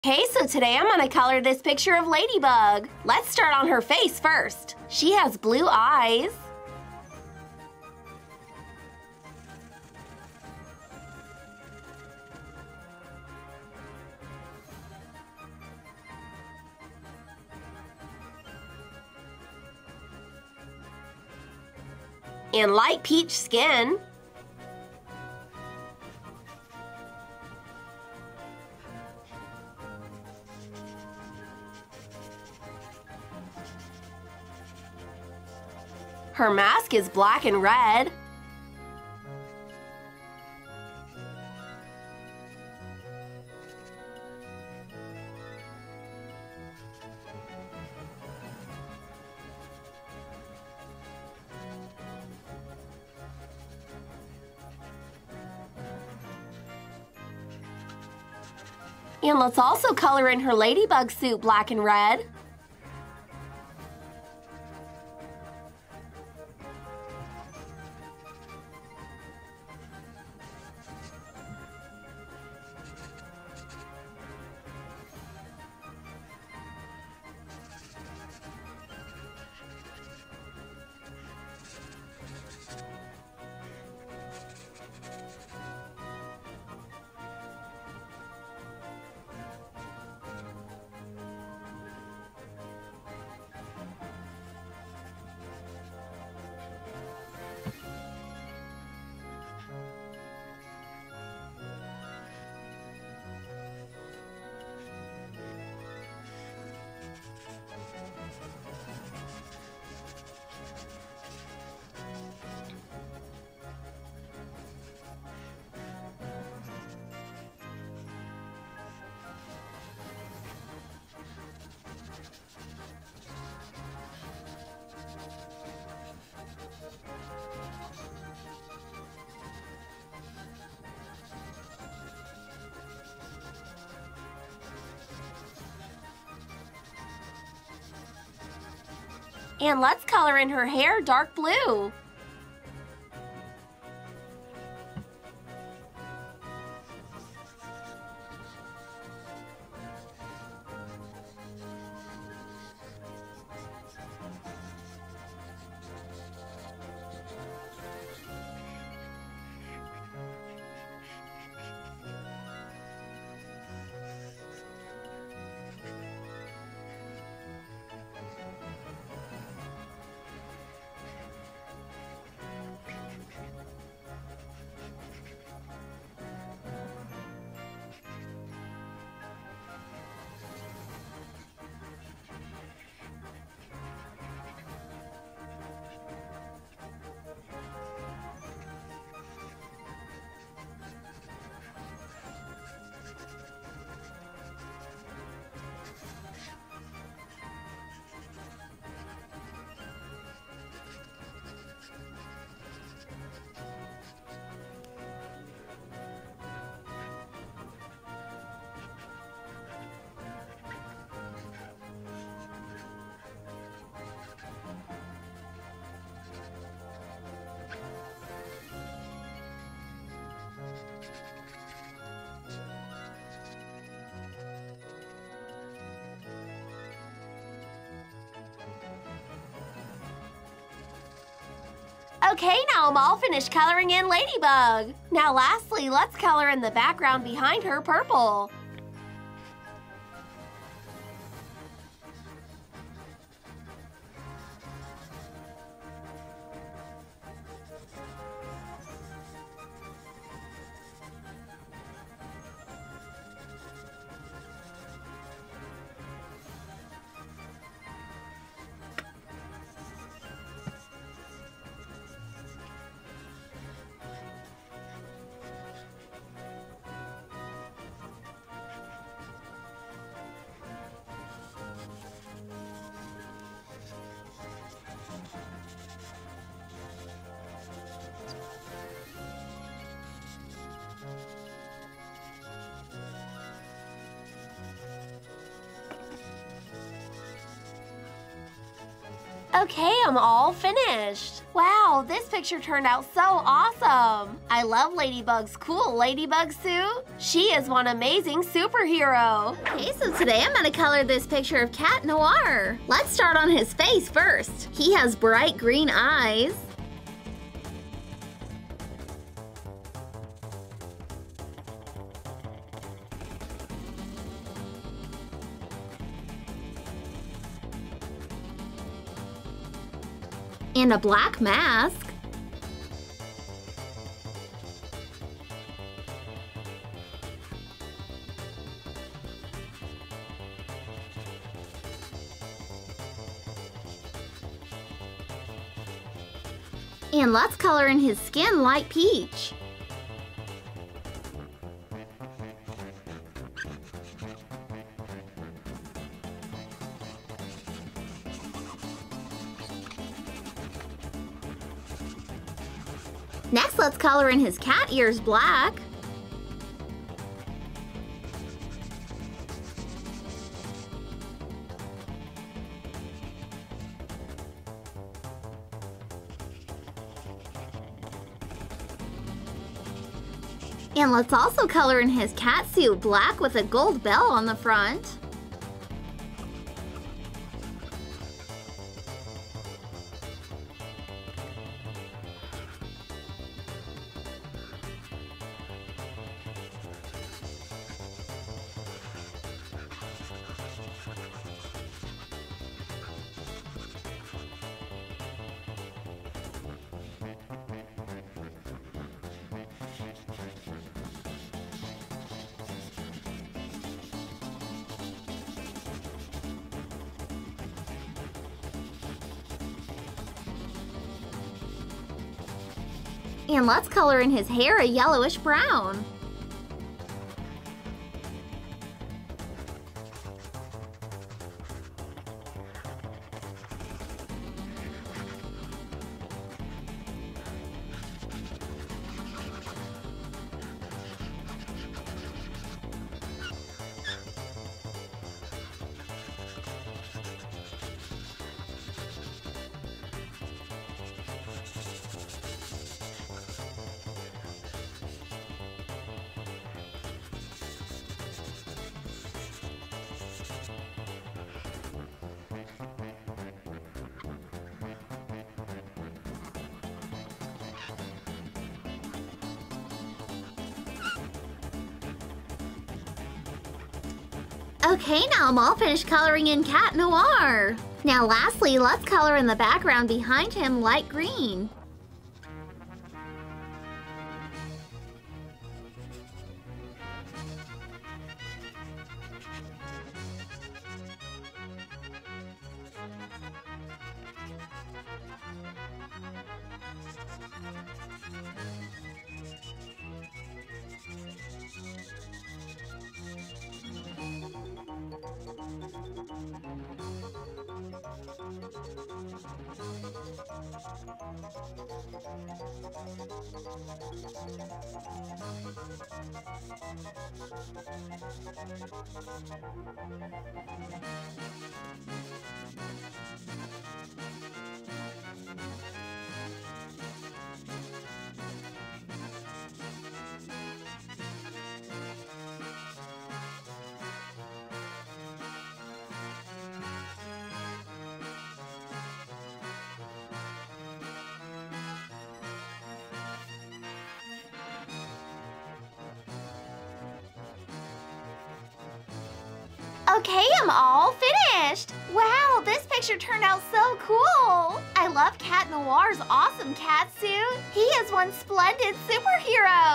Okay, so today I'm gonna color this picture of Ladybug. Let's start on her face first. She has blue eyes. And light peach skin. Her mask is black and red. And let's also color in her Ladybug suit black and red. And let's color in her hair dark blue. Okay, now I'm all finished coloring in Ladybug. Now lastly, let's color in the background behind her purple. Okay, I'm all finished. Wow, this picture turned out so awesome! I love Ladybug's cool ladybug suit. She is one amazing superhero. Okay, so today I'm gonna color this picture of Cat Noir. Let's start on his face first. He has bright green eyes. And a black mask. And let's color in his skin light peach. Next, let's color in his cat ears black. And let's also color in his cat suit black with a gold bell on the front. And let's color in his hair a yellowish brown. Okay, now I'm all finished coloring in Cat Noir. Now lastly, let's color in the background behind him light green. Okay, I'm all finished! Wow, this picture turned out so cool! I love Cat Noir's awesome cat suit. He is one splendid superhero!